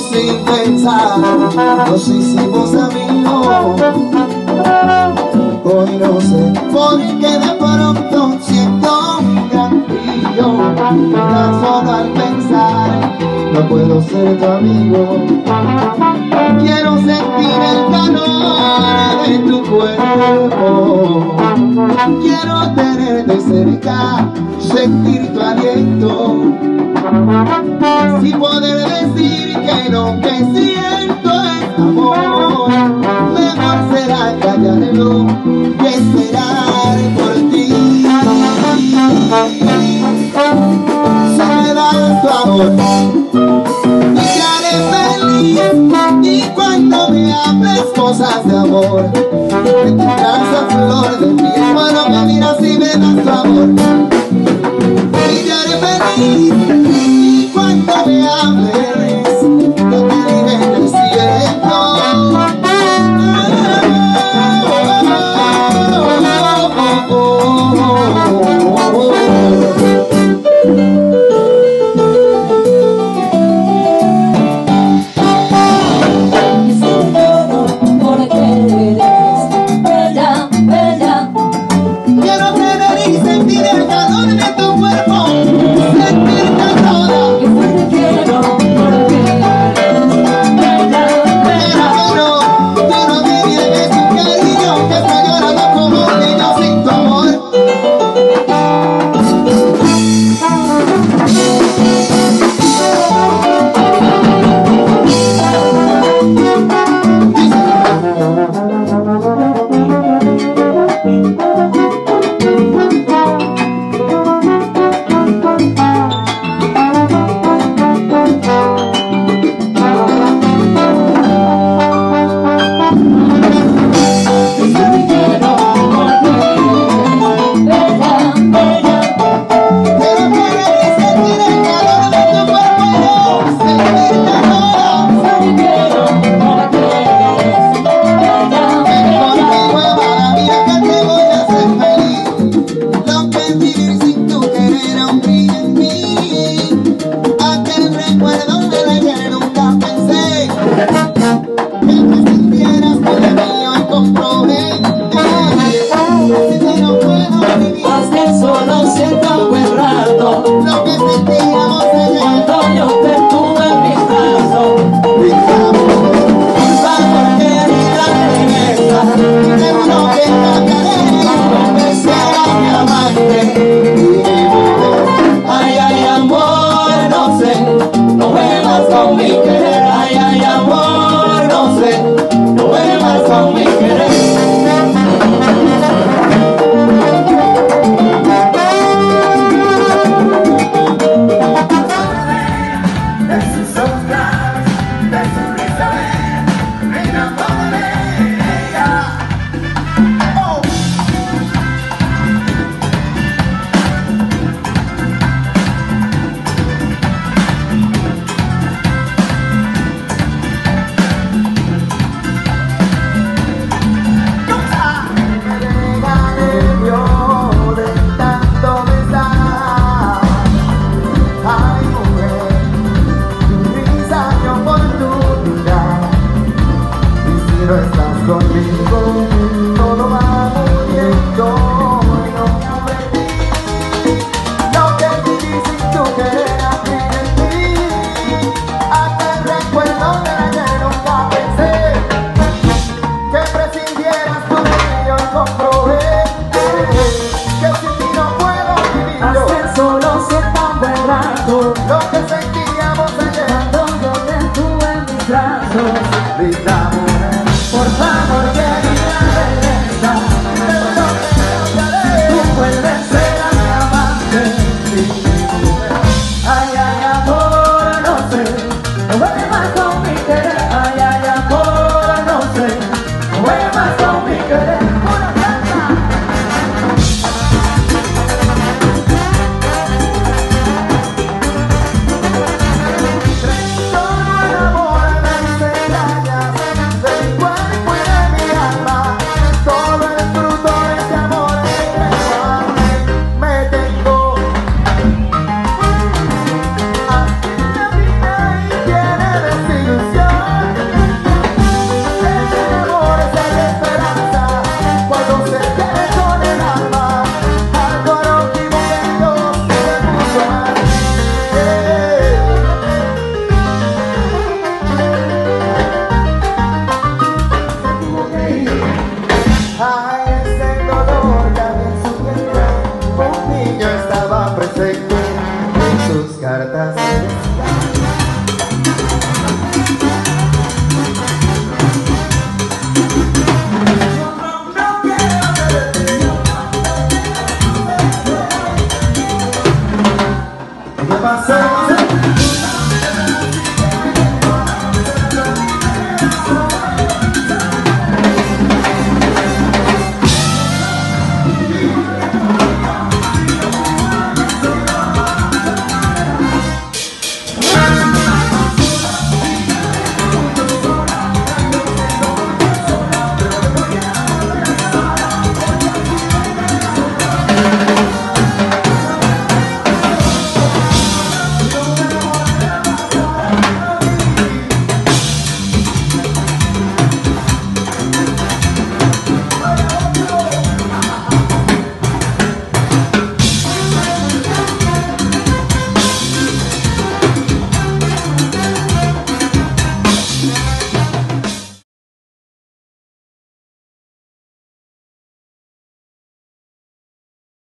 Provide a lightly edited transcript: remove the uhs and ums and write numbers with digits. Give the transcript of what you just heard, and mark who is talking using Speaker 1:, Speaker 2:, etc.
Speaker 1: sin pensar, nos hicimos amigos. Hoy no sé por qué de pronto siento un gran brillo. Tan solo al pensar, no puedo ser tu amigo. Quiero sentir el calor de tu cuerpo. Quiero tenerte cerca, sentir tu aliento. Así poder decir que lo que siento es amor. Mejor será callarlo y esperar por ti. Se me da tu amor y te haré feliz. Y cuando me hables cosas de amor, me tendrás a flor de piel. Cuando me miras y me das tu amor y te haré feliz. Y cuando me hables, yo te diré que siento.
Speaker 2: Lo que sentíamos ayer cuando yo te tuve en mis brazos.